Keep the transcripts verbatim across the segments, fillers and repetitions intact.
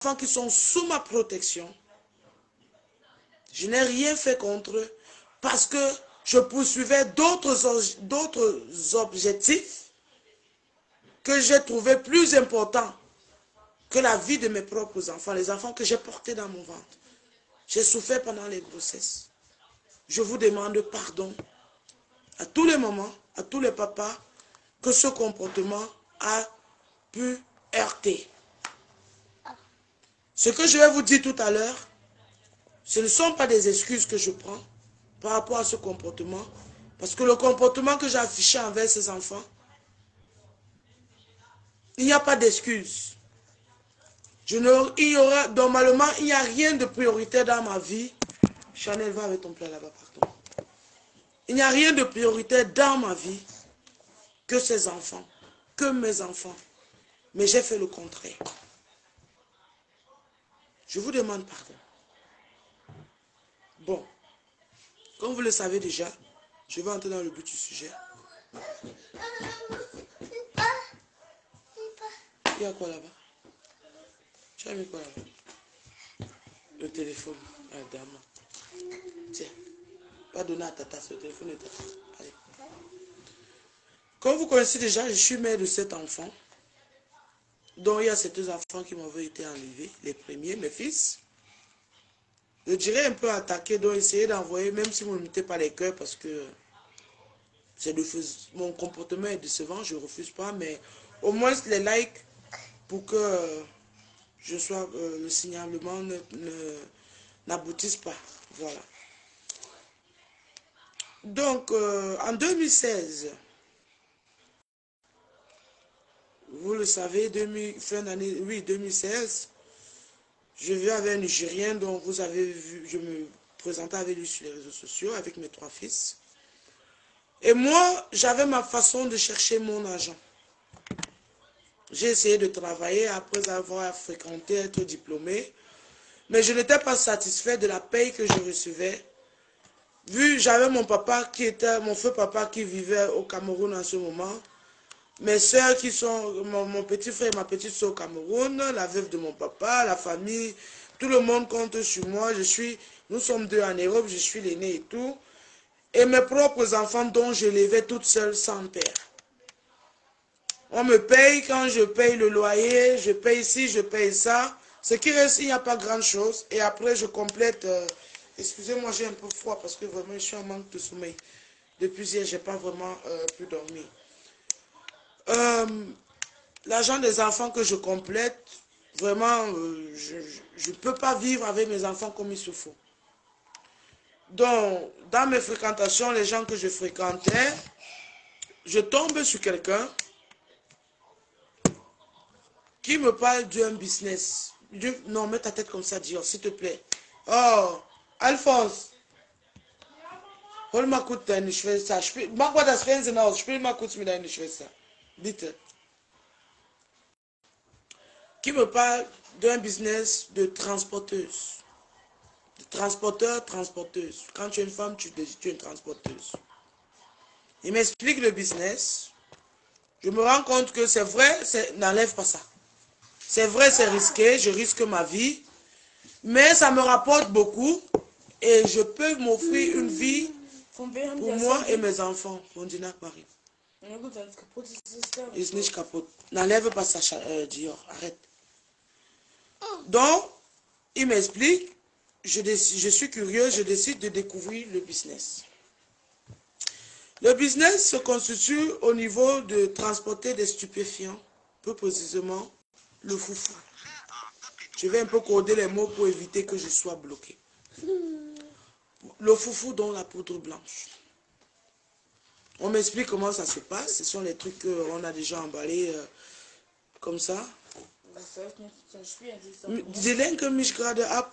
enfants qui sont sous ma protection. Je n'ai rien fait contre eux parce que je poursuivais d'autres d'autres objectifs que j'ai trouvé plus importants que la vie de mes propres enfants, les enfants que j'ai portés dans mon ventre. J'ai souffert pendant les grossesses. Je vous demande pardon à tous les mamans, à tous les papas, que ce comportement a pu heurter. Ce que je vais vous dire tout à l'heure, ce ne sont pas des excuses que je prends par rapport à ce comportement, parce que le comportement que j'ai affiché envers ces enfants, il n'y a pas d'excuses. Je ne, il y aura, normalement, il n'y a rien de prioritaire dans ma vie. Chanel, va avec ton plat là-bas, pardon. Il n'y a rien de prioritaire dans ma vie que ces enfants, que mes enfants. Mais j'ai fait le contraire. Je vous demande pardon. Bon, comme vous le savez déjà, je vais entrer dans le but du sujet. Il y a quoi là-bas? Tu as mis quoi là-bas? Le téléphone. Ah, dame. Tiens. Pas donner à tata, ce téléphone est tata. Allez. Comme vous connaissez déjà, je suis mère de sept enfants. Donc il y a ces deux enfants qui m'avaient été enlevés. Les premiers, mes fils. Je dirais un peu attaqué, donc essayez d'envoyer, même si vous ne mettez pas les cœurs, parce que c'est de, mon comportement est décevant, je ne refuse pas, mais au moins les likes pour que je sois, euh, le signalement ne, ne, n'aboutisse pas. Voilà. Donc, euh, en deux mille seize, vous le savez, deux mille, fin d'année, oui, deux mille seize, je vais avec un Nigérien dont vous avez vu, je me présentais avec lui sur les réseaux sociaux, avec mes trois fils. Et moi, j'avais ma façon de chercher mon argent. J'ai essayé de travailler après avoir fréquenté, être diplômé. Mais je n'étais pas satisfait de la paye que je recevais. Vu j'avais mon papa qui était, mon feu papa qui vivait au Cameroun en ce moment. Mes soeurs qui sont, mon, mon petit frère et ma petite soeur au Cameroun, la veuve de mon papa, la famille, tout le monde compte sur moi. Je suis, nous sommes deux en Europe, je suis l'aîné et tout. Et mes propres enfants dont je l'élevais toute seule sans père. On me paye quand je paye le loyer, je paye ci, je paye ça. Ce qui reste, il n'y a pas grand chose. Et après, je complète. Euh, Excusez-moi, j'ai un peu froid parce que vraiment, je suis en manque de sommeil. Depuis hier, je n'ai pas vraiment euh, pu dormir. Euh, L'argent des enfants que je complète, vraiment, euh, je ne peux pas vivre avec mes enfants comme il se faut. Donc, dans mes fréquentations, les gens que je fréquentais, je tombe sur quelqu'un qui me parle d'un business. Non, mets ta tête comme ça, Dior, s'il te plaît. Oh, Alphonse. Hol mal kurz deine Schwester. Mach mal das Fernsehen aus. Spiel mal kurz mit deiner Schwester. Bitte. Qui me parle d'un business de transporteuse. De transporteur, transporteuse. Quand tu es une femme, tu, tu es une transporteuse. Il m'explique le business. Je me rends compte que c'est vrai, n'enlève pas ça. C'est vrai, c'est risqué, je risque ma vie. Mais ça me rapporte beaucoup. Et je peux m'offrir une vie pour moi et mes enfants. On dit Paris. Ist nicht kaputt. N'enlève pas ça, euh, Dior. Arrête. Donc, il m'explique. Je, je suis curieux, je décide de découvrir le business. Le business se constitue au niveau de transporter des stupéfiants, plus précisément le foufou. Je vais un peu coder les mots pour éviter que je sois bloqué. Le foufou dont la poudre blanche. On m'explique comment ça se passe. Ce sont les trucs qu'on a déjà emballés euh, comme ça. Die que mich gerade ab.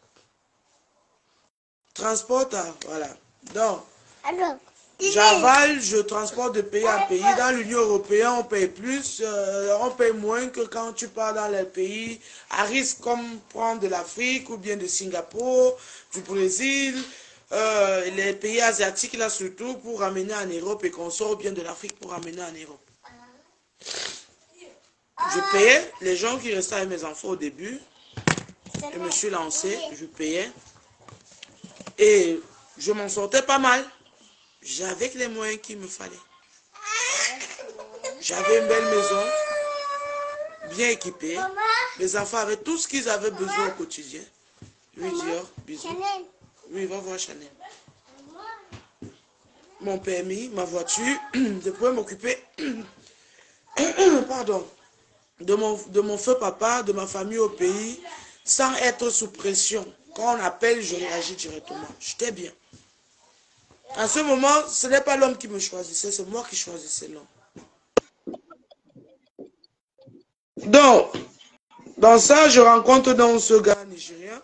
Transporte, voilà. Donc, j'avale, je transporte de pays en pays. Dans l'Union européenne, on paye plus, euh, on paye moins que quand tu pars dans les pays à risque comme prendre de l'Afrique ou bien de Singapour, du Brésil, euh, les pays asiatiques là surtout pour ramener en Europe et qu'on sort bien de l'Afrique pour ramener en Europe. Je payais les gens qui restaient avec mes enfants au début. je me suis lancé, je payais. Et je m'en sortais pas mal. J'avais les moyens qu'il me fallait. J'avais une belle maison, bien équipée. Les enfants avaient tout ce qu'ils avaient besoin au quotidien. Oui, Dior, bisous. Oui, va voir Chanel. Mon permis, ma voiture, je pouvais m'occuper, pardon, de mon, de mon feu papa, de ma famille au pays, sans être sous pression. Quand on appelle, je réagis directement. J'étais bien. En ce moment, ce n'est pas l'homme qui me choisissait, c'est moi qui choisissais l'homme. Donc, dans ça, je rencontre donc ce gars nigérien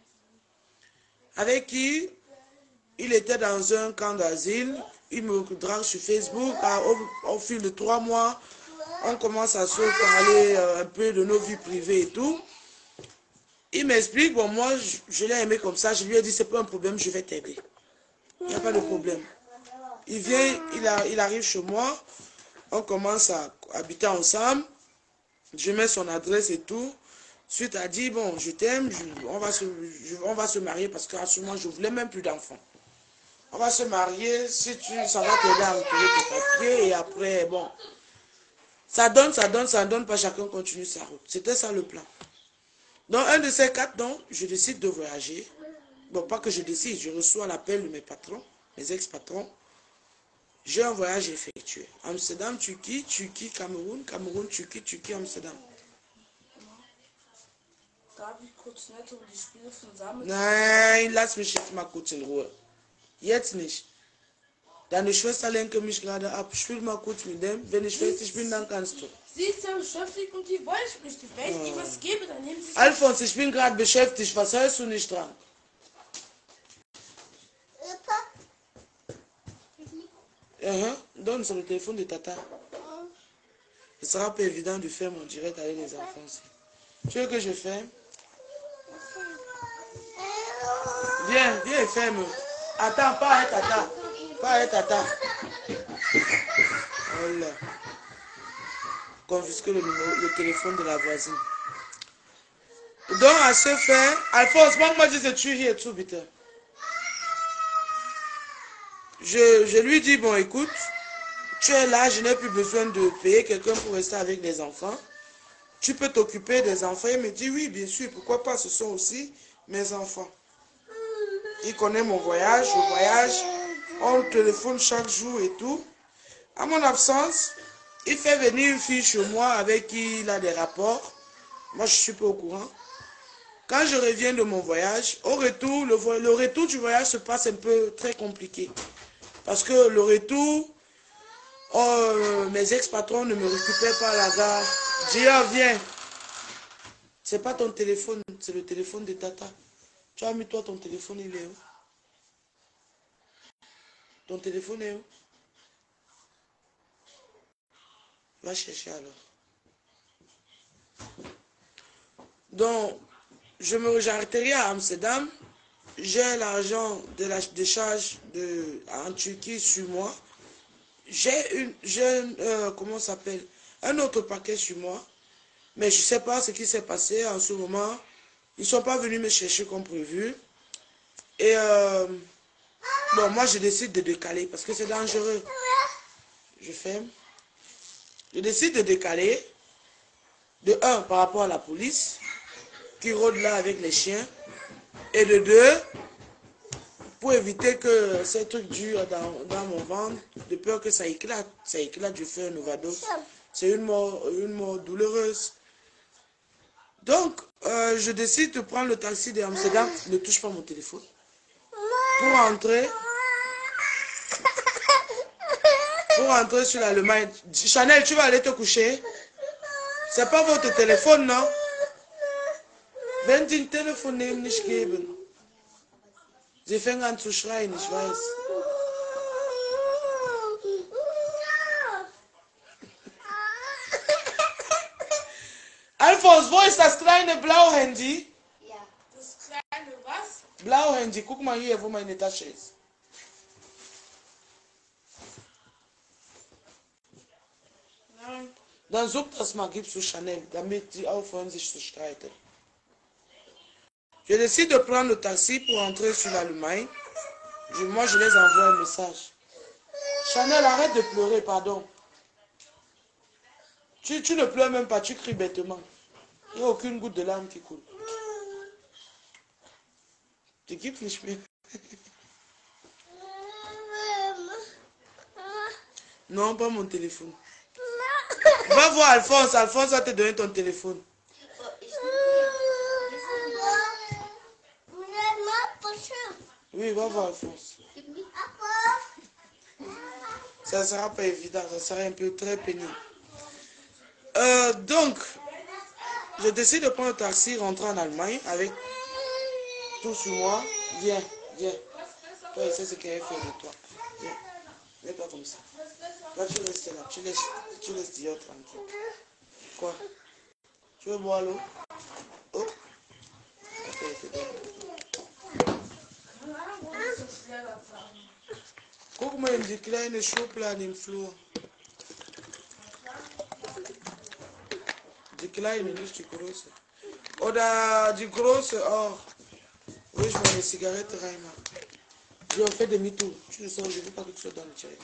avec qui il était dans un camp d'asile. Il me drague sur Facebook. Au, au fil de trois mois, on commence à se parler euh, un peu de nos vies privées et tout. Il m'explique, bon, moi, je, je l'ai aimé comme ça. Je lui ai dit, c'est pas un problème, je vais t'aider. Il n'y a pas de problème. Il vient, il, a, il arrive chez moi. On commence à habiter ensemble. Je mets son adresse et tout. Suite a dit, bon, je t'aime, on, va se, je, on va se marier parce qu'à ce moment, je ne voulais même plus d'enfants. On va se marier, si tu, ça va t'aider à retrouver tes papiers et après, bon. Ça donne, ça donne, ça donne pas, chacun continue sa route. C'était ça le plan. Donc, un de ces quatre, donc, je décide de voyager. Bon, pas que je décide, je reçois l'appel de mes patrons, mes ex-patrons. J'ai un voyage effectué. Amsterdam, Turquie, Turquie, Cameroun, Cameroun, Turquie, Turquie, Amsterdam. Darf ich kurz nett um die Spiele von Samen? Nein, lass mich jetzt mal kurz in Ruhe. Jetzt nicht. Deine Schwester lenke mich gerade ab. Spiel mal kurz mit dem. Wenn ich fertig bin, dann kannst du. Sie ist ja beschäftigt und die wollte ich nicht. Wenn ich ihr was gebe, dann nehmen sie es. Alfons, ich bin gerade beschäftigt. Was hörst du nicht dran? Uh-huh. Donne sur le téléphone de Tata. Ce sera pas évident de faire mon direct avec les enfants aussi. Tu veux que je ferme? Viens, viens et ferme. Attends, pas avec Tata. Pas avec Tata. Voilà. Confisquer le, numéro, le téléphone de la voisine. Donc, à ce fait, Alphonse, moi, je dis tu hier tout, vite. Je, je lui dis, bon, écoute, tu es là, je n'ai plus besoin de payer quelqu'un pour rester avec les enfants. Tu peux t'occuper des enfants. Il me dit, oui, bien sûr, pourquoi pas, ce sont aussi mes enfants. Il connaît mon voyage, je voyage, on téléphone chaque jour et tout. À mon absence, il fait venir une fille chez moi avec qui il a des rapports. Moi, je ne suis pas au courant. Quand je reviens de mon voyage, au retour, le, le retour du voyage se passe un peu très compliqué. Parce que le retour, oh, mes ex-patrons ne me récupèrent pas à la gare. Dia, viens. C'est pas ton téléphone, c'est le téléphone de Tata. Tu as mis toi ton téléphone, il est où? Ton téléphone est où? Va chercher alors. Donc, je me j'atterris à Amsterdam. J'ai l'argent de la décharge de, en Turquie sur moi. J'ai une, j'ai euh, comment ça s'appelle? Un autre paquet sur moi. Mais je ne sais pas ce qui s'est passé en ce moment. Ils ne sont pas venus me chercher comme prévu. Et euh, bon, moi je décide de décaler parce que c'est dangereux. Je ferme. Je décide de décaler. De un, par rapport à la police, qui rôde là avec les chiens. Et de deux, pour éviter que ces trucs durent dans, dans mon ventre, de peur que ça éclate. Ça éclate, je fais une overdose. C'est une mort, une mort douloureuse. Donc, euh, je décide de prendre le taxi d'Amsterdam. Ne touche pas mon téléphone. Pour rentrer. Pour rentrer sur l'Allemagne. Chanel, tu vas aller te coucher? C'est pas votre téléphone, non? Wenn Sie ein Telefon nehmen, nicht geben. Sie fängt an zu schreien, ich weiß. Alphonse, wo ist das kleine Blau-Handy? Ja. Das kleine was? Blau-Handy, guck mal hier, wo meine Tasche ist. Nein. Dann such das mal, gibst du Chanel, damit sie aufhören, sich zu streiten. Je décide de prendre le taxi pour entrer sur l'Allemagne. Je, moi, je les envoie un message. Chanel, arrête de pleurer, pardon. Tu, tu ne pleures même pas, tu cries bêtement. Il n'y a aucune goutte de larmes qui coule. Tu quittes les cheveux. Non, pas mon téléphone. Va voir Alphonse. Alphonse va te donner ton téléphone. Oui, va voir Alphonse. Ça ne sera pas évident, ça sera un peu très pénible. Euh, donc, je décide de prendre un taxi, rentrer en Allemagne avec tout sur moi. Viens, viens. Toi, je sais ce qu'elle fait de toi. Viens. Mets-toi comme ça. Là, tu restes là. Tu laisses, tu laisses Dior tranquille. Quoi? Tu veux boire l'eau? Oh. Ok, c'est bon. Guck mal in die kleine Schublade im Flur. Die kleine, nicht die große. Oder die große auch. Wo ich meine Zigarette reinmache. Je vais faire demi-tour. Tu ne sors, je ne veux pas que tu sois dans le tiré.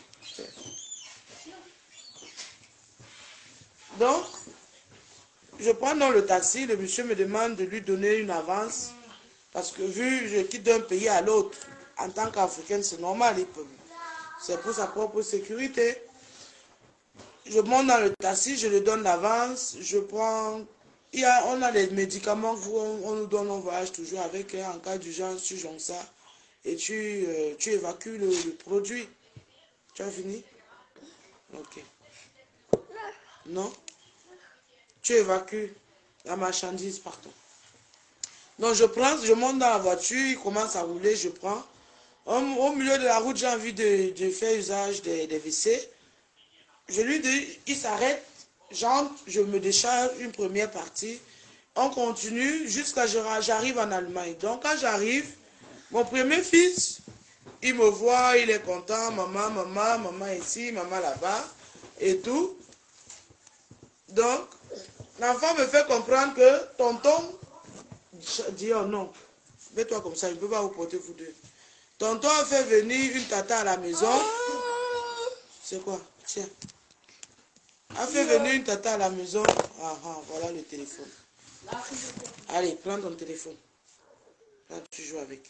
Donc, je prends dans le taxi, le monsieur me demande de lui donner une avance. Parce que vu je quitte d'un pays à l'autre, en tant qu'Africaine, c'est normal. C'est pour sa propre sécurité. Je monte dans le taxi, je lui donne l'avance. Je prends... Il y a, on a des médicaments qu'on on nous donne, on voyage toujours avec. Hein, en cas d'urgence, tu jonges ça. Et tu, euh, tu évacues le, le produit. Tu as fini? Ok. Non? Tu évacues la marchandise partout. Donc je prends, je monte dans la voiture, il commence à rouler, je prends. Au, au milieu de la route, j'ai envie de, de faire usage des, des W C. Je lui dis, il s'arrête, j'entre, je me décharge une première partie. On continue jusqu'à ce que j'arrive en Allemagne. Donc quand j'arrive, mon premier fils, il me voit, il est content, maman, maman, maman ici, maman là-bas, et tout. Donc, l'enfant me fait comprendre que tonton dit, oh non, mets-toi comme ça, je ne peux pas vous porter vous deux. Tonton a fait venir une tata à la maison. C'est quoi? Tiens. A fait venir une tata à la maison. Ah ah, voilà le téléphone. Allez, prends ton téléphone. Là, tu joues avec.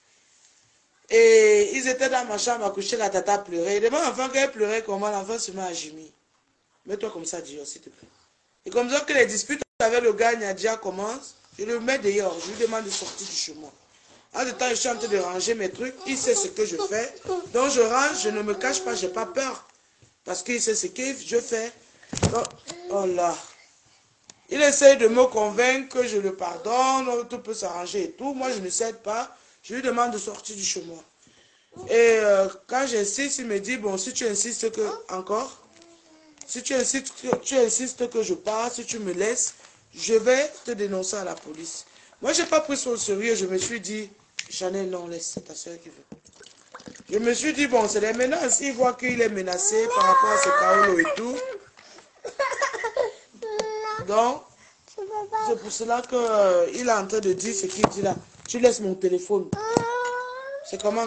Et ils étaient dans ma chambre à coucher, la tata pleurait. Et demande l'enfant qu'elle pleurait comment, l'enfant se met à gémir. Mets-toi comme ça, Dior, s'il te plaît. Et comme ça que les disputes avec le gars Nadia commencent, je le mets dehors, je lui demande de sortir du chez moi. En ce temps, je suis en train de ranger mes trucs, il sait ce que je fais. Donc je range, je ne me cache pas, je n'ai pas peur. Parce qu'il sait ce que je fais. Donc, oh là. Il essaie de me convaincre que je le pardonne, tout peut s'arranger et tout. Moi, je ne cède pas. Je lui demande de sortir du chez moi. Et euh, quand j'insiste, il me dit, bon, si tu insistes que, encore, si tu insistes, que, tu insistes que je pars, si tu me laisses, je vais te dénoncer à la police. Moi, je n'ai pas pris ça au sérieux. Je me suis dit, Chanel, non, laisse, c'est ta soeur qui veut. Je me suis dit, bon, c'est des menaces. Il voit qu'il est menacé par rapport à ce Kaolo et tout. Donc, c'est pour cela qu'il euh, est en train de dire ce qu'il dit là. Tu laisses mon téléphone. C'est comment?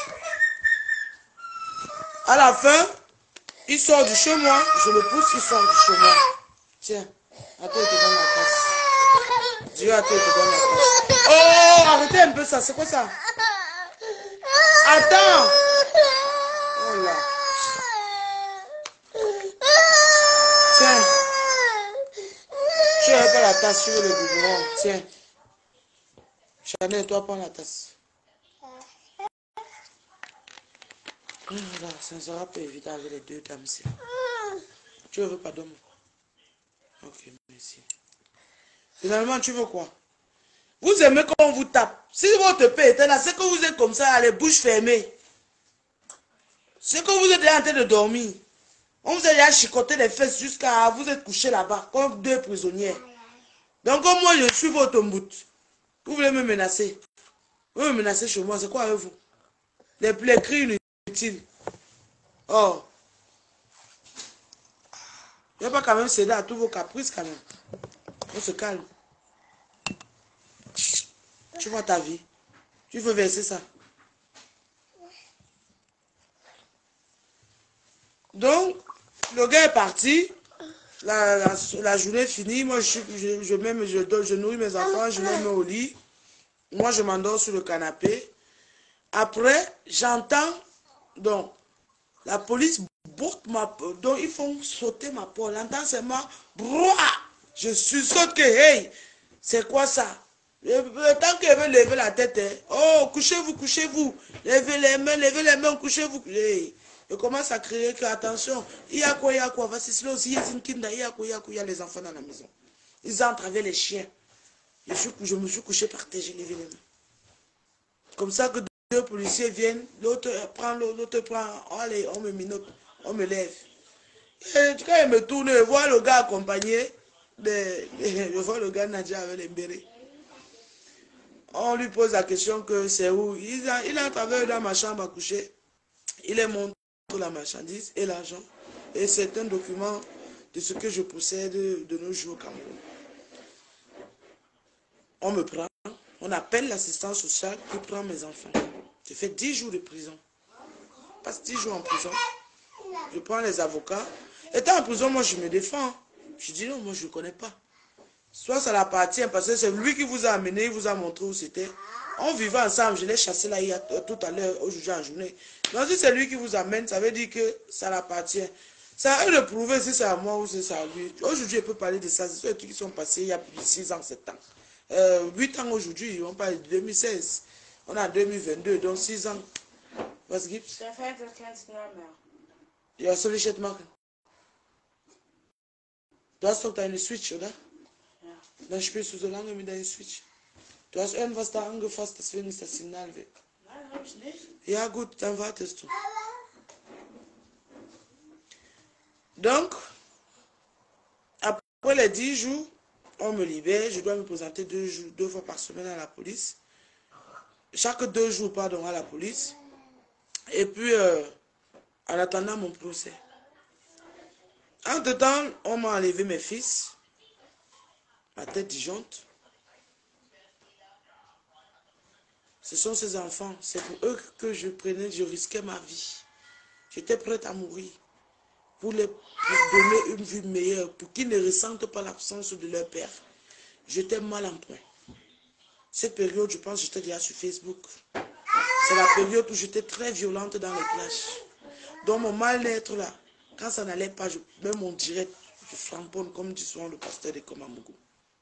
À la fin, il sort du chez moi. Je le pousse, il sort du chez moi. Tiens, attends, il te donne la tasse. Dieu, attends, il te donne la tasse. Oh, arrêtez un peu ça. C'est quoi ça? Attends. Oh là. Tiens. Tu n'as pas la tasse sur le biberon. Tiens. Chanel, toi, prends la tasse. Voilà, ça ne sera pas évident avec les deux dames. Tu veux pardon? Ok, merci. Finalement, tu veux quoi? Vous aimez quand on vous tape. Si votre paix était là, c'est que vous êtes comme ça, les bouches fermées. C'est que vous êtes déjà en train de dormir. On vous a déjà chicoté les fesses jusqu'à vous êtes couché là-bas, comme deux prisonnières. Donc, comme moi, je suis votre bout. Vous voulez me menacer? Vous me menacez chez moi, c'est quoi avec vous? Les, les cris inutiles. Oh. Il n'y a pas quand même céder à tous vos caprices quand même. On se calme. tu vois ta vie. Tu veux verser ça. Donc, le gars est parti. La, la, la journée finie. Moi, je, je, je, mets, je, je nourris mes enfants. Je les mets au lit. Moi, je m'endors sur le canapé. Après, j'entends, donc, la police botte ma porte. Donc, ils font sauter ma porte. J'entends seulement, broua. Je suis saute que, hey, c'est quoi ça? Le temps qu'elle veut lever la tête, hein. Oh, couchez-vous, couchez-vous. Levez les mains, levez les mains, couchez-vous. Hey. Je commence à crier que, attention, il y a quoi, il y a quoi, vas-y, c'est aussi, il y a une kinda, il y a quoi, il y a quoi, il y a les enfants dans la maison. Ils entrent avec les chiens. Je, suis, je me suis couché par terre, j'ai levé les mains. Comme ça que deux policiers viennent, l'autre prend, l'autre prend, allez, on me minote, on me lève. Et quand il me tourne, je vois le gars accompagné, de, de, je vois le gars Nadia avec les bérets. On lui pose la question que c'est où. Il, a, il entre avec dans ma chambre à coucher. Il est montre la marchandise et l'argent. Et c'est un document de ce que je possède de nos jours au Cameroun. On me prend, on appelle l'assistance sociale qui prend mes enfants. J'ai fait dix jours de prison. Je passe dix jours en prison. Je prends les avocats. Étant en prison, moi je me défends. Je dis non, moi je ne connais pas. Soit ça l'appartient parce que c'est lui qui vous a amené, il vous a montré où c'était. On vivait ensemble, je l'ai chassé là il y a tout à l'heure, aujourd'hui en journée. Donc si c'est lui qui vous amène, ça veut dire que ça l'appartient. C'est à eux de prouver si c'est à moi ou si c'est à lui. Aujourd'hui, je peux parler de ça. C'est ceux qui sont passés il y a plus de six ans, sept ans. Euh, huit ans aujourd'hui, on parle de deux mille seize. On est en deux mille vingt-deux, donc six ans. Was gibt's? Der fährt das ganz normal. Ja, soll ich jetzt machen? Du hast doch deine Switch, oder? Ja. Dann spielst du so lange mit deiner Switch. Du hast irgendwas da angefasst, deswegen ist das Signal weg. Nein, hab ich nicht. Ja gut, dann wartest du. Donc, après les dix jours, on me libère. Je dois me présenter deux, jours, deux fois par semaine à la police. Chaque deux jours, pardon, à la police. Et puis, euh, en attendant mon procès. Entre-temps, on m'a enlevé mes fils. La tête disjoncte. Ce sont ces enfants. C'est pour eux que je prenais, je risquais ma vie. J'étais prête à mourir. Pour les pour donner une vie meilleure. Pour qu'ils ne ressentent pas l'absence de leur père. J'étais mal en point. Cette période, je pense, j'étais déjà sur Facebook. C'est la période où j'étais très violente dans les classes. Donc mon mal-être là, quand ça n'allait pas, je, même mon direct, je flamponne comme dit souvent le pasteur de Komamougou.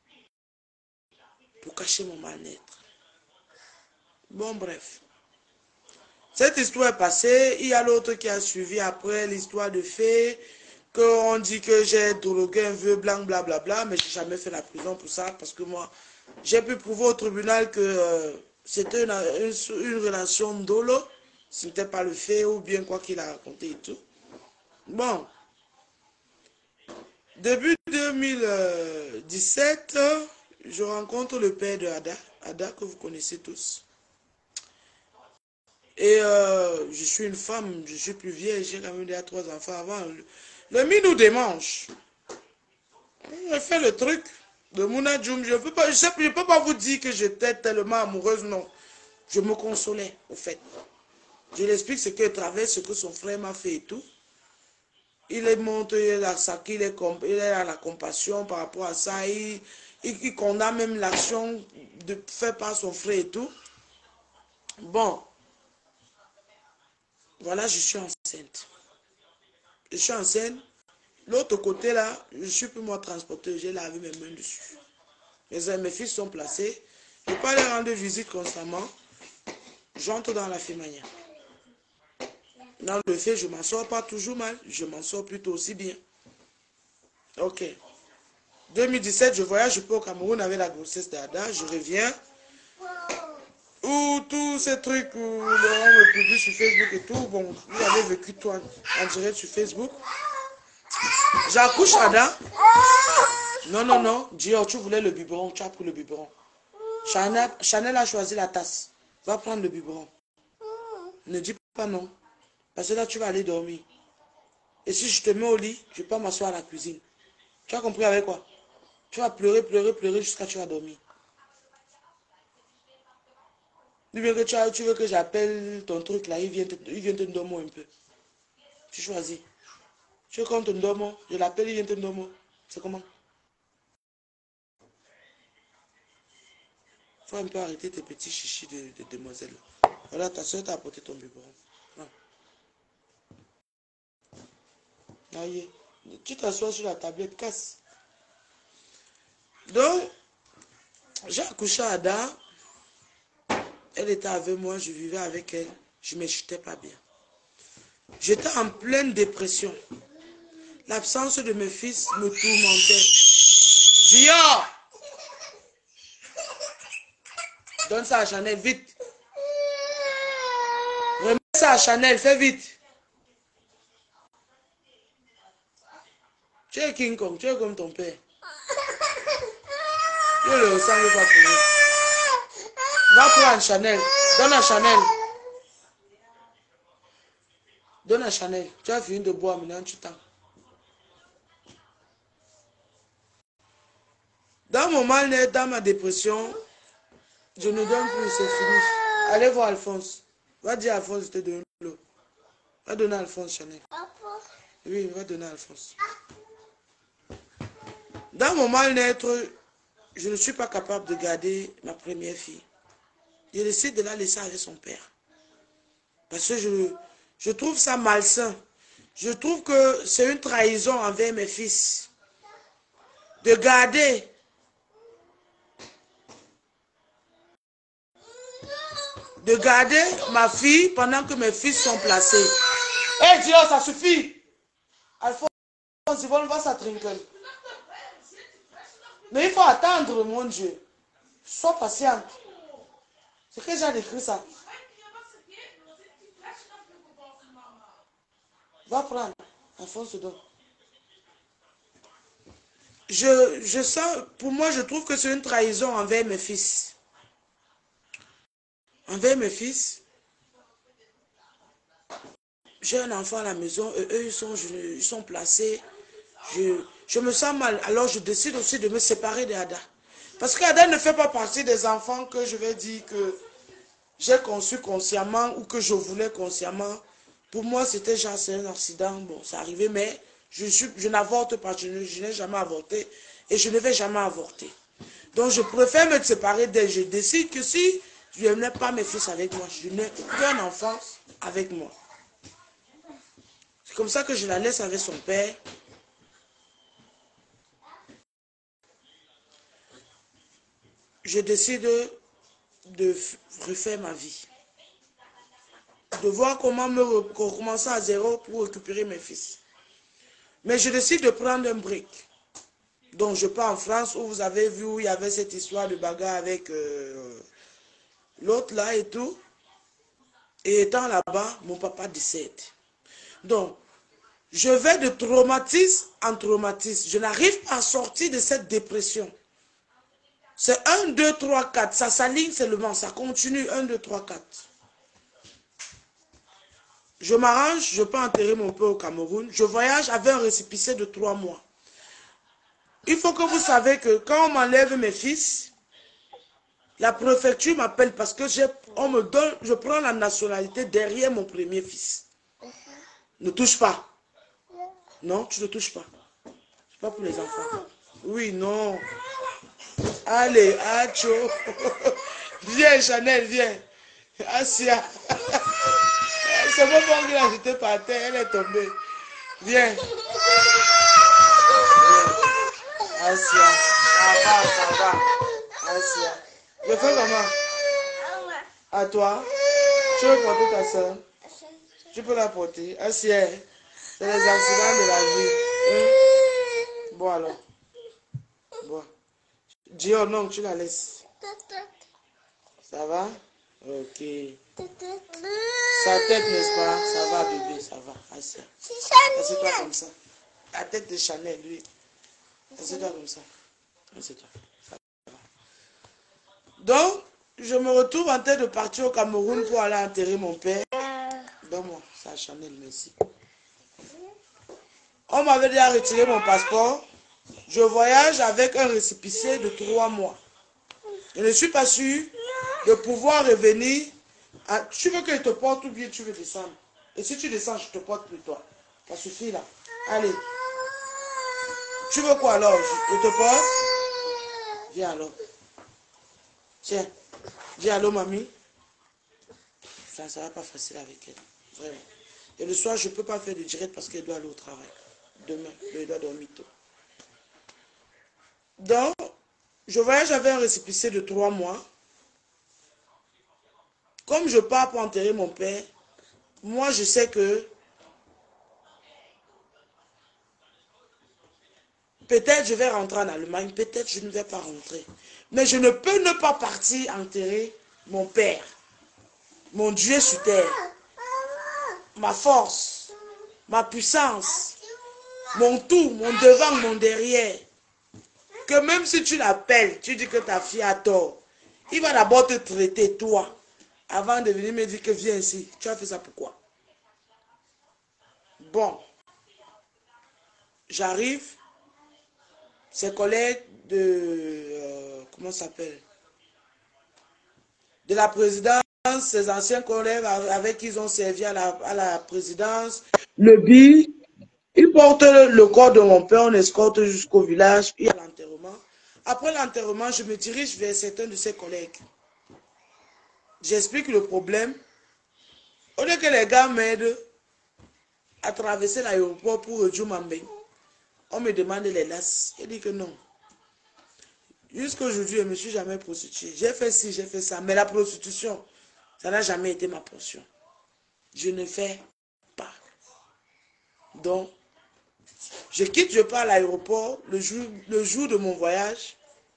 Pour cacher mon mal-être. Bon, bref. Cette histoire est passée. Il y a l'autre qui a suivi après l'histoire de fée. Qu'on dit que j'ai drogué un vieux blanc, blablabla. Bla, bla, mais je n'ai jamais fait la prison pour ça. Parce que moi, j'ai pu prouver au tribunal que euh, c'était une, une, une relation dolo. Ce n'était pas le fait ou bien quoi qu'il a raconté et tout. Bon. Début deux mille dix-sept, je rencontre le père de Ada. Ada que vous connaissez tous. Et euh, je suis une femme, je suis plus vieille, j'ai quand même déjà trois enfants avant. Le, le minou démange. Je fais le truc de Mouna Djoum. Je ne peux, pas, je sais, je peux pas vous dire que j'étais tellement amoureuse, non. Je me consolais, au fait. Je l'explique ce que traverse, ce que son frère m'a fait et tout. Il est monté, il a saqué, il est, il est à la compassion par rapport à ça. Il, il, il condamne même l'action de faite par son frère et tout. Bon. Voilà, je suis enceinte. Je suis enceinte. L'autre côté là, je suis plus moi transporteur, j'ai lavé mes mains dessus. Mes, mes fils sont placés. Je ne peux pas les rendre visite constamment. J'entre dans la fémania. Dans le fait, je ne m'en sors pas toujours mal. Je m'en sors plutôt aussi bien. Ok. deux mille dix-sept, je voyage, je peux au Cameroun avec la grossesse d'Ada. Je reviens. Ou tous ces trucs où on me publie sur Facebook et tout. Bon, vous avez vécu toi en direct sur Facebook. J'accouche Ada. Non, non, non. Dior, tu voulais le biberon. Tu as pris le biberon. Chanel, Chanel a choisi la tasse. Va prendre le biberon. Ne dis pas non. Parce que là, tu vas aller dormir. Et si je te mets au lit, je peux m'asseoir à la cuisine. Tu as compris avec quoi? Tu vas pleurer, pleurer, pleurer jusqu'à ce que tu vas dormir. Tu veux que, tu, as, tu veux que j'appelle ton truc là, il vient te, il vient te dormir un peu. Tu choisis. Tu veux qu'on te dorme, je l'appelle, il vient te dormir. C'est comment? Faut un peu arrêter tes petits chichis de, de demoiselles. Voilà, ta soeur t'a apporté ton biberon. Aïe, tu t'assois sur la tablette, casse. Donc, j'ai accouché à Ada. Elle était avec moi, je vivais avec elle. Je ne m'échoutais pas bien. J'étais en pleine dépression. L'absence de mes fils me tourmentait. Dior! Donne ça à Chanel, vite. Remets ça à Chanel, fais vite. Tu es King Kong, tu es comme ton père. Tu le ressembles pas pour lui. Va prendre Chanel. Donne à Chanel. Donne à Chanel. Tu as fini de boire maintenant, tu t'en. Dans mon mal-être, dans ma dépression, je ne donne plus, c'est fini. Allez voir Alphonse. Va dire à Alphonse de te donner l'eau. Va donner à Alphonse Chanel. Oui, va donner à Alphonse. Dans mon mal-être, je ne suis pas capable de garder ma première fille. Je décide de la laisser avec son père. Parce que je, je trouve ça malsain. Je trouve que c'est une trahison envers mes fils. De garder de garder ma fille pendant que mes fils sont placés. Hé, hey, Dieu, ça suffit. Alphonse, Yvonne va s'attrinquer. Mais il faut attendre, mon Dieu. Sois patiente. C'est que j'ai écrit ça. Va prendre. Alphonse, donne. Je, je sens, pour moi, je trouve que c'est une trahison envers mes fils. Envers mes fils. J'ai un enfant à la maison, et eux, ils sont, ils sont placés. Je, je me sens mal. Alors, je décide aussi de me séparer d'Ada. Parce qu'Ada ne fait pas partie des enfants que je vais dire que j'ai conçu consciemment ou que je voulais consciemment. Pour moi, c'était genre, c'est un accident. Bon, c'est arrivé, mais je, je n'avorte pas. Je, je n'ai jamais avorté et je ne vais jamais avorter. Donc, je préfère me séparer d'elle. Je décide que si je n'ai pas mes fils avec moi, je n'ai aucun enfant avec moi. C'est comme ça que je la laisse avec son père. Je décide de refaire ma vie. De voir comment me recommencer à zéro pour récupérer mes fils. Mais je décide de prendre un break. Donc je pars en France où vous avez vu où il y avait cette histoire de bagarre avec euh, l'autre là et tout. Et étant là-bas, mon papa décède. Donc, je vais de traumatisme en traumatisme. Je n'arrive pas à sortir de cette dépression. C'est un, deux, trois, quatre. Ça s'aligne seulement. Ça continue. un, deux, trois, quatre. Je m'arrange. Je peux enterrer mon père au Cameroun. Je voyage avec un récépissé de trois mois. Il faut que vous savez que quand on m'enlève mes fils, la préfecture m'appelle parce que on me donne, je prends la nationalité derrière mon premier fils. Ne touche pas. Non, tu ne touches pas. C'est pas pour les enfants. Oui, non. Allez, Acho. Viens, Chanel, viens. Asia. C'est mon bon qui l'a jeté par terre, elle est tombée. Viens. Viens. Asia. Ça va, ça va. Asia. Je fais comment? À toi. Tu veux porter ta soeur? Tu peux la porter. Asia. C'est les accidents de la vie. Hein? Bon alors. Bon. Dior, non, tu la laisses. Ça va? Ok. Sa tête, n'est-ce pas? Ça va, bébé, ça va. Assieds. Assieds-toi comme ça. La tête de Chanel, lui. Assieds-toi comme ça. Assieds-toi. Ça va. Donc, je me retrouve en tête de partir au Cameroun pour aller enterrer mon père. Donne-moi ça, Chanel, merci. On m'avait déjà retiré mon passeport. Je voyage avec un récépissé de trois mois. Je ne suis pas sûr de pouvoir revenir. À, tu veux que je te porte ou bien tu veux descendre? Et si tu descends, je te porte plus toi. Ça suffit là. Allez. Tu veux quoi alors? Je te porte? Viens alors. Tiens. Dis allô mamie. Ça ne sera pas facile avec elle. Vraiment. Et le soir, je ne peux pas faire de direct parce qu'elle doit aller au travail. Demain, elle doit dormir tôt. Donc, je voyage avec un récépissé de trois mois. Comme je pars pour enterrer mon père, moi je sais que peut-être je vais rentrer en Allemagne, peut-être je ne vais pas rentrer. Mais je ne peux ne pas partir enterrer mon père, mon Dieu sur terre, ma force, ma puissance, mon tout, mon devant, mon derrière. Que même si tu l'appelles, tu dis que ta fille a tort, il va d'abord te traiter toi, avant de venir me dire que viens ici. Tu as fait ça pourquoi? Bon, j'arrive, ses collègues de, euh, comment ça s'appelle, de la présidence, ses anciens collègues avec qui ils ont servi à la, à la présidence, le B I, ils portent le corps de mon père, on escorte jusqu'au village, il y a l'enterrement. Après l'enterrement, je me dirige vers certains de ses collègues. J'explique le problème. Au lieu que les gars m'aident à traverser l'aéroport pour Djoumambé, on me demande les lasses. Je dis que non. Jusqu'à aujourd'hui, je ne me suis jamais prostituée. J'ai fait ci, j'ai fait ça. Mais la prostitution, ça n'a jamais été ma portion. Je ne fais pas. Donc, je quitte, je pars à l'aéroport. Le jour, le jour de mon voyage,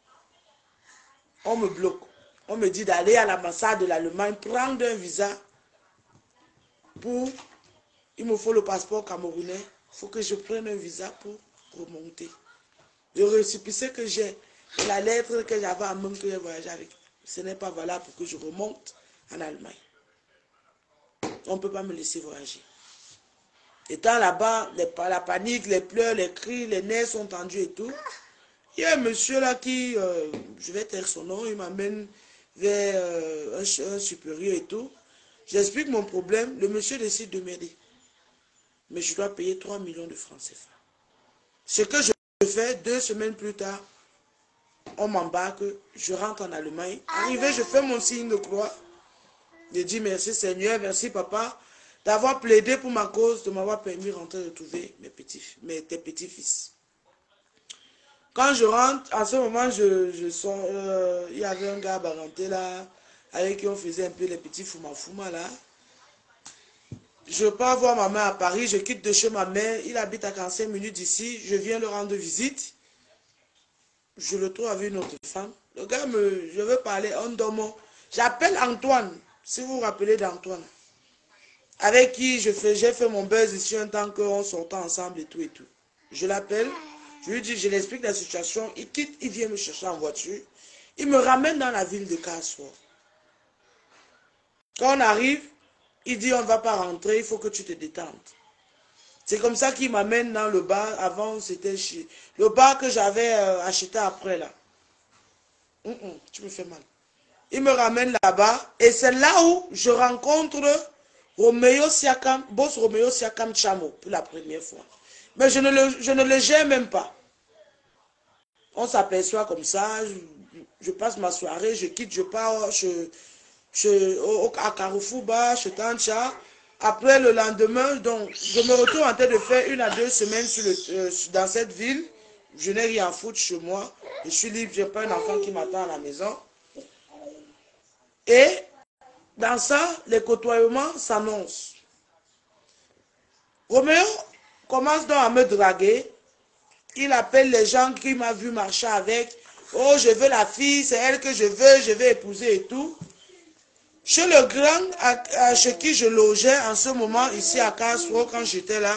on me bloque. On me dit d'aller à l'ambassade de l'Allemagne, prendre un visa pour... Il me faut le passeport camerounais. Il faut que je prenne un visa pour remonter. Le récépissé que j'ai, la lettre que j'avais à même que j'ai voyagé avec, ce n'est pas valable pour que je remonte en Allemagne. On ne peut pas me laisser voyager. Étant là-bas, la panique, les pleurs, les cris, les nerfs sont tendus et tout. Il y a un monsieur là qui, euh, je vais taire son nom, il m'amène vers euh, un, un supérieur et tout. J'explique mon problème, le monsieur décide de m'aider. Mais je dois payer trois millions de francs C F A. Ce que je fais, deux semaines plus tard, on m'embarque, je rentre en Allemagne. Arrivé, je fais mon signe de croix. Je dis merci Seigneur, merci papa, d'avoir plaidé pour ma cause, de m'avoir permis de rentrer et de trouver mes petits, mes, tes petits-fils. Quand je rentre, en ce moment, je, je sors, euh, il y avait un gars baranté là, avec qui on faisait un peu les petits fouma-fouma là. Je pars voir ma mère à Paris, je quitte de chez ma mère, il habite à quarante-cinq minutes d'ici, je viens le rendre visite. Je le trouve avec une autre femme. Le gars me, je veux parler en dormant. J'appelle Antoine, si vous vous rappelez d'Antoine, avec qui je fais, j'ai fait mon buzz ici un temps qu'on sortait ensemble et tout et tout. Je l'appelle, je lui dis, je l'explique la situation, il quitte, il vient me chercher en voiture, il me ramène dans la ville de Karlsruhe. Quand on arrive, il dit, on ne va pas rentrer, il faut que tu te détendes. C'est comme ça qu'il m'amène dans le bar. Avant, c'était chez... le bar que j'avais euh, acheté après, là. Mm -mm, tu me fais mal. Il me ramène là-bas. Et c'est là où je rencontre Romeo Siakam, boss Romeo Siakam Chamo, pour la première fois. Mais je ne le, je ne le gère même pas. On s'aperçoit comme ça. Je, je passe ma soirée, je quitte, je pars je, je, au, à Carrefour Bar, chez Tancha. Après le lendemain, donc, je me retrouve en train de faire une à deux semaines sur le, euh, dans cette ville. Je n'ai rien à foutre chez moi. Je suis libre, je n'ai pas un enfant qui m'attend à la maison. Et dans ça, les côtoiements s'annoncent. Roméo commence donc à me draguer. Il appelle les gens qui m'ont vu marcher avec. Oh, je veux la fille, c'est elle que je veux, je vais épouser et tout. Chez le grand, à, à, chez qui je logeais en ce moment, ici à Karlsruhe, quand j'étais là,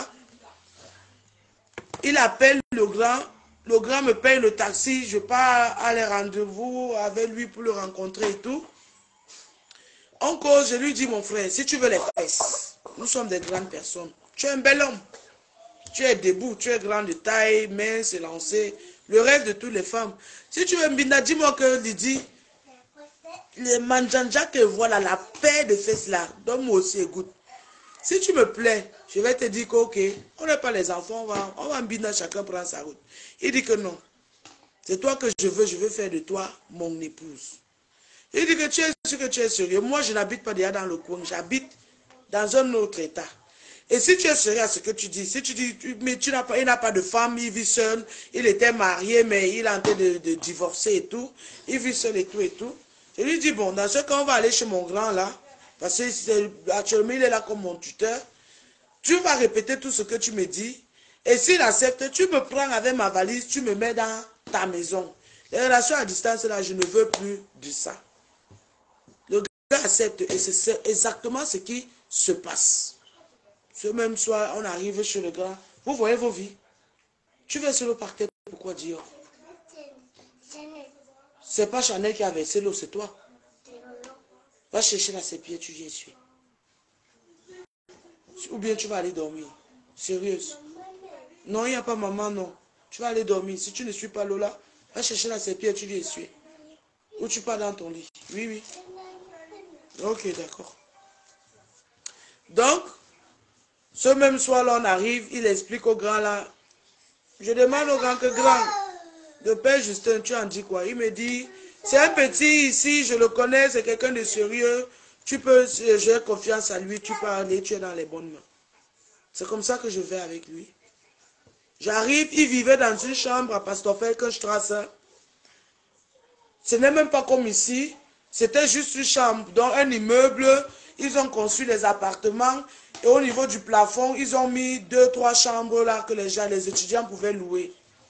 il appelle le grand, le grand me paye le taxi, je pars à les rendez-vous avec lui pour le rencontrer et tout. En cause, je lui dis, mon frère, si tu veux les fesses, nous sommes des grandes personnes, tu es un bel homme, tu es debout, tu es grand de taille, mince, élancé, le rêve de toutes les femmes. Si tu veux Mbinda, dis-moi que Lydie, les manjanja que voilà, la paire de fesses là, donne-moi aussi écoute. Si tu me plais, je vais te dire que ok, on n'est pas les enfants, on va, on va en biner, chacun prend sa route. Il dit que non. C'est toi que je veux, je veux faire de toi mon épouse. Il dit que tu es sûr que tu es sérieux. Moi, je n'habite pas déjà dans le coin, j'habite dans un autre état. Et si tu es sérieux à ce que tu dis, si tu dis, mais tu n'as pas, il n'a pas de femme, il vit seul, il était marié, mais il est en train de, de divorcer et tout, il vit seul et tout et tout. Je lui dis, bon, dans ce cas, on va aller chez mon grand là, parce que actuellement, il est là comme mon tuteur. Tu vas répéter tout ce que tu me dis, et s'il accepte, tu me prends avec ma valise, tu me mets dans ta maison. Les relations à distance là, je ne veux plus de ça. Le gars accepte, et c'est exactement ce qui se passe. Ce même soir, on arrive chez le gars. Vous voyez vos vies. Tu veux sur le parquet, pourquoi dire? C'est pas Chanel qui a versé l'eau, c'est toi. Va chercher la sépier, tu viens essuyer. Ou bien tu vas aller dormir. Sérieuse. Non, il n'y a pas maman, non. Tu vas aller dormir. Si tu ne suis pas l'eau là, va chercher la sépier, tu viens essuyer. Ou tu pars dans ton lit. Oui, oui. Ok, d'accord. Donc, ce même soir-là, on arrive, il explique au grand là. Je demande au grand que grand, le père Justin, tu en dis quoi? Il me dit, c'est un petit ici, je le connais, c'est quelqu'un de sérieux. Tu peux, j'ai confiance à lui, tu peux aller, tu es dans les bonnes mains. C'est comme ça que je vais avec lui. J'arrive, il vivait dans une chambre à Pastorfeld que je trace. Ce n'est même pas comme ici, c'était juste une chambre, dans un immeuble. Ils ont construit les appartements et au niveau du plafond, ils ont mis deux, trois chambres là que les gens, les étudiants pouvaient louer.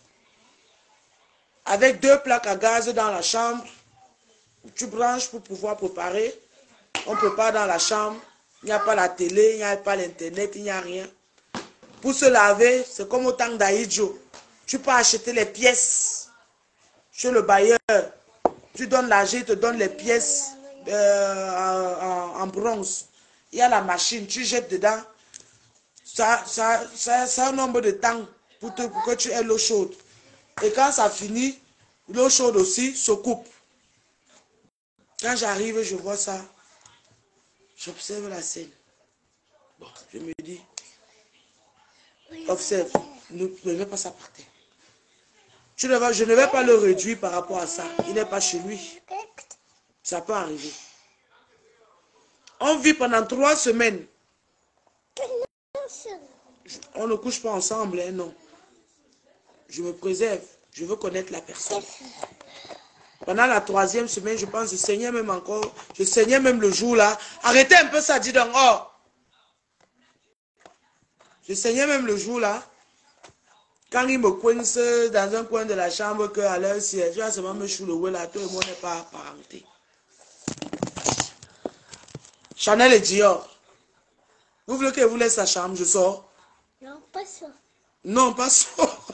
Avec deux plaques à gaz dans la chambre, tu branches pour pouvoir préparer. On prépare dans la chambre, il n'y a pas la télé, il n'y a pas l'internet, il n'y a rien. Pour se laver, c'est comme au temps d'Aïdjo. Tu peux acheter les pièces chez le bailleur. Tu donnes l'argent, il te donne les pièces. Euh, en, en bronze, il y a la machine, tu jettes dedans, ça, ça, ça, ça a un nombre de temps pour, te, pour que tu aies l'eau chaude. Et quand ça finit, l'eau chaude aussi se coupe. Quand j'arrive, je vois ça, j'observe la scène. Bon, je me dis, observe, ne, ne mets pas ça par terre. Tu ne vas, je ne vais pas le réduire par rapport à ça. Il n'est pas chez lui. Ça peut arriver. On vit pendant trois semaines. On ne couche pas ensemble, hein, non. Je me préserve. Je veux connaître la personne. Pendant la troisième semaine, je pense, je saignais même encore. Je saignais même le jour là. Arrêtez un peu ça, dis donc. Oh. Je saignais même le jour là. Quand il me coince dans un coin de la chambre, que à l'heure si je vais seulement me chouler là, tout le monde n'est pas apparenté. Chanel et Dior. Vous voulez que je vous laisse la chambre, je sors? Non, pas ça. Non, pas ça.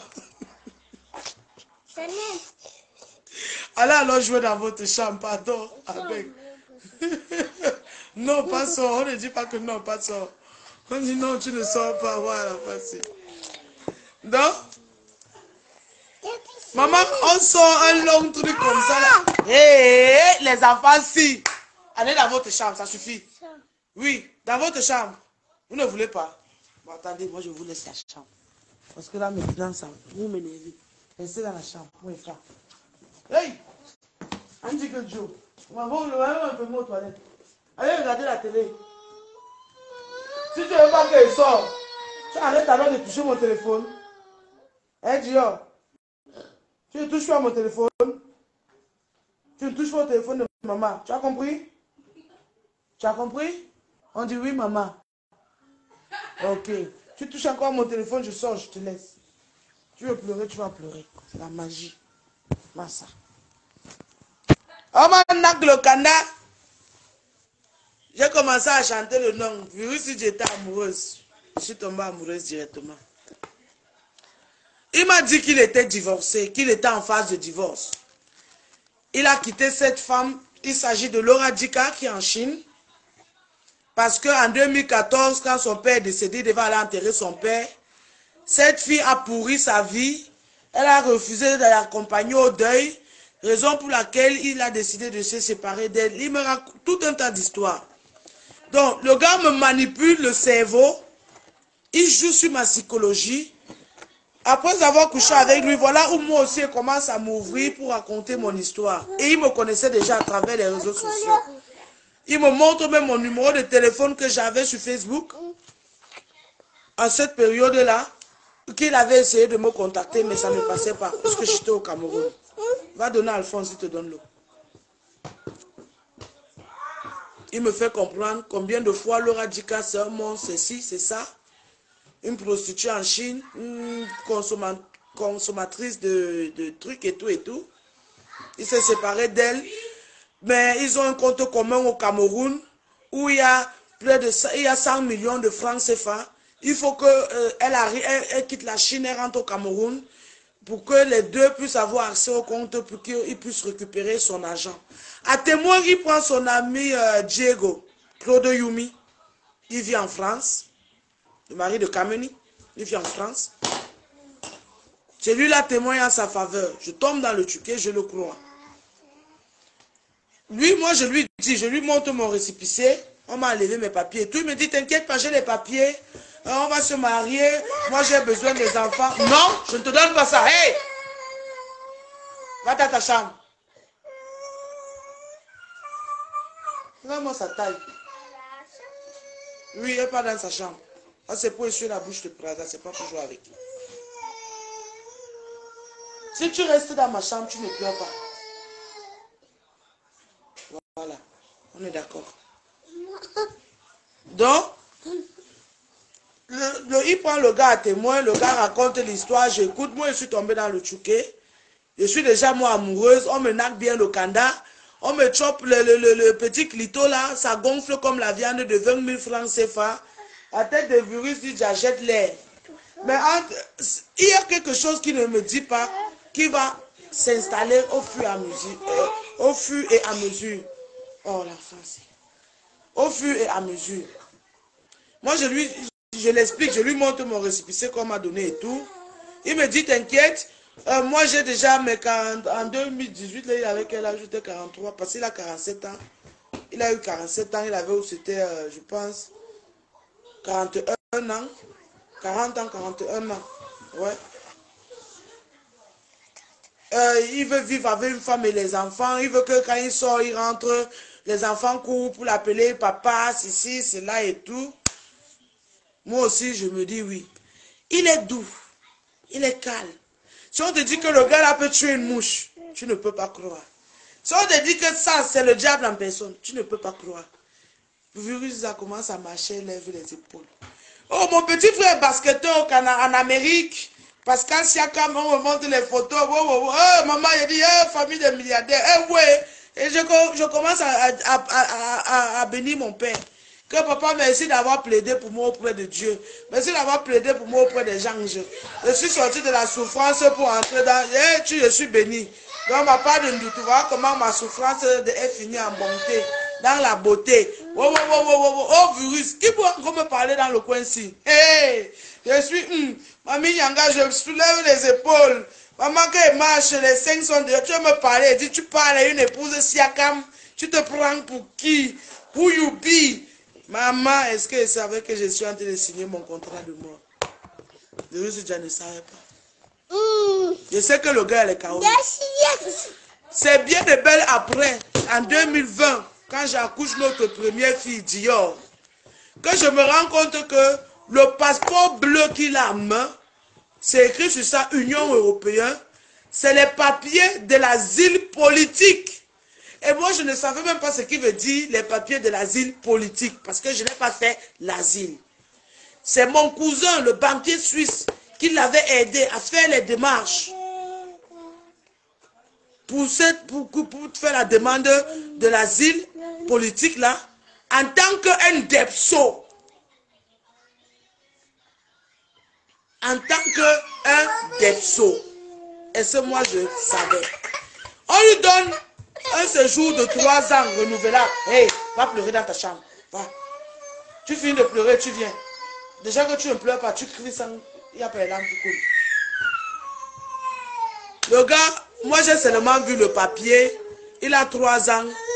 Chanel. Allez alors jouer dans votre chambre, pardon. Avec. Non, pas ça. On ne dit pas que non, pas ça. On dit non, tu ne sors pas. Voilà, facile. Donc, maman, on sort un long truc comme ça là. Hé, hey, les enfants, si. Allez dans votre chambre, ça suffit. Oui, dans votre chambre. Vous ne voulez pas? Bon, attendez, moi je vous laisse la chambre. Parce que là, maintenant, ça, vous m'énervez. Restez dans la chambre, moi et frère. Hey! Andy que Joe. On va un peu aux toilettes. Allez regarder la télé. Si tu ne veux pas qu'elle sorte, tu arrêtes alors de toucher mon téléphone. Hein, Dior? Tu ne touches pas mon téléphone. Tu ne touches pas au téléphone de maman. Tu as compris? Tu as compris? On dit oui, maman. Ok. Tu touches encore mon téléphone, je sors, je te laisse. Tu veux pleurer, tu vas pleurer. C'est la magie. Massa. Oh, man, le canard. J'ai commencé à chanter le nom. Vu si j'étais amoureuse. Je suis tombée amoureuse directement. Il m'a dit qu'il était divorcé, qu'il était en phase de divorce. Il a quitté cette femme. Il s'agit de Laura Dika qui est en Chine. Parce qu'en deux mille quatorze, quand son père est décédé, il devait aller enterrer son père. Cette fille a pourri sa vie. Elle a refusé de l'accompagner au deuil. Raison pour laquelle il a décidé de se séparer d'elle. Il me raconte tout un tas d'histoires. Donc, le gars me manipule le cerveau. Il joue sur ma psychologie. Après avoir couché avec lui, voilà où moi aussi, il commence à m'ouvrir pour raconter mon histoire. Et il me connaissait déjà à travers les réseaux sociaux. Il me montre même mon numéro de téléphone que j'avais sur Facebook. À cette période-là, qu'il avait essayé de me contacter, mais ça ne passait pas, parce que j'étais au Cameroun. Va donner à Alphonse, il te donne l'eau. Il me fait comprendre combien de fois Laura Dika, c'est un monstre, c'est ci, c'est ça. Une prostituée en Chine, une consomma consommatrice de, de trucs et tout et tout. Il s'est séparé d'elle, mais ils ont un compte commun au Cameroun où il y a plus de il y a cent millions de francs C F A. Il faut qu'elle euh, elle, elle, elle quitte la Chine et rentre au Cameroun pour que les deux puissent avoir accès au compte pour qu'il puisse récupérer son argent. À témoin, il prend son ami euh, Diego, Claude Yumi. Il vit en France. Le mari de Kameni, il vit en France. C'est lui la témoin en sa faveur. Je tombe dans le tuquet, je le crois. Lui, moi, je lui dis, je lui montre mon récépissé. On m'a enlevé mes papiers. Tout, il me dit, t'inquiète pas, j'ai les papiers. On va se marier. Moi, j'ai besoin des enfants. Non, je ne te donne pas ça. Hey! Va dans ta chambre. Regarde-moi sa taille. Oui, il n'est pas dans sa chambre. Ah, c'est pour essuyer la bouche de Prada, c'est pas pour jouer avec. Si tu restes dans ma chambre, tu ne pleures pas. Voilà, on est d'accord. Donc, le, le, il prend le gars à témoin, le gars raconte l'histoire, j'écoute, moi je suis tombé dans le tchouké. Je suis déjà moi amoureuse, on me naque bien le kanda, on me chope le, le, le, le petit clito là, ça gonfle comme la viande de vingt mille francs C F A. À tête de virus, dit j'achète l'air. Mais entre, il y a quelque chose qui ne me dit pas, qui va s'installer au fur et à mesure. Euh, au fur et à mesure. Oh la France. Au fur et à mesure. Moi je lui, je l'explique, je lui montre mon récépissé qu'on m'a donné et tout. Il me dit t'inquiète, euh, moi j'ai déjà mes quarante, en deux mille dix-huit, là, il avait quel âge? J'étais quarante-trois, parce qu'il a quarante-sept ans. Il a eu quarante-sept ans, il avait où c'était, euh, je pense, quarante et un ans. quarante ans, quarante et un ans. Ouais. Euh, il veut vivre avec une femme et les enfants. Il veut que quand il sort, il rentre, les enfants courent pour l'appeler papa, ceci, cela et tout. Moi aussi, je me dis oui. Il est doux. Il est calme. Si on te dit que le gars là peut tuer une mouche, tu ne peux pas croire. Si on te dit que ça, c'est le diable en personne, tu ne peux pas croire. Le virus, ça commence à marcher, il lève les épaules. Oh, mon petit frère basketteur en, en Amérique, Pascal Siakam, on me montre les photos. Oh, oh, oh, oh, maman, il dit, oh, famille de milliardaires. Eh, ouais. Et je, je commence à, à, à, à, à bénir mon père. Que papa, merci d'avoir plaidé pour moi auprès de Dieu. Merci d'avoir plaidé pour moi auprès des anges. Je suis sorti de la souffrance pour entrer dans... Eh, tu, je suis béni. Donc, ma part de nous, tu vois comment ma souffrance est finie en bonté. Dans la beauté. Oh, oh, oh, oh, oh, oh, virus. Qui peut encore me parler dans le coin-ci? Hey, je suis... Hum, Mamie Yanga, je soulève les épaules. Maman, quand elle marche, les cinq sont de... Tu veux me parler? Elle dit, tu parles à une épouse Siakam. Tu te prends pour qui? Who you be? Maman, est-ce qu'elle savait que je suis en train de signer mon contrat de mort? Le virus, je ne savais pas. Mm. Je sais que le gars, elle est K O. C'est bien de belle après, en deux mille vingt, quand j'accouche notre première fille, Dior, que je me rends compte que le passeport bleu qu'il a en main, c'est écrit sur ça, Union Européenne, c'est les papiers de l'asile politique. Et moi, je ne savais même pas ce qui veut dire les papiers de l'asile politique, parce que je n'ai pas fait l'asile. C'est mon cousin, le banquier suisse, qui l'avait aidé à faire les démarches. Pour, cette, pour, pour faire la demande de l'asile politique là, en tant qu'un depso. En tant qu'un depso. Et ce moi je savais. On lui donne un séjour de trois ans renouvelable. Hey, va pleurer dans ta chambre. Va. Tu finis de pleurer, tu viens. Déjà que tu ne pleures pas, tu cries sans... Il n'y a pas les larmes qui coulent. Le gars, Moi, j'ai seulement vu le papier. Il a trois ans.